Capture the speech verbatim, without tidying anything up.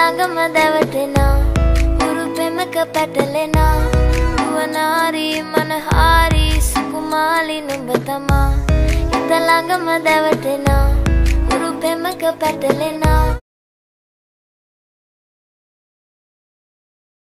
ළඟම දැවටෙනා උරු පෙමක පැටලෙනා වනාරි මනහාරි සුකුමාලි නුඹ තමා හිත ළඟම දැවටෙනා උරු පෙමක පැටලෙනා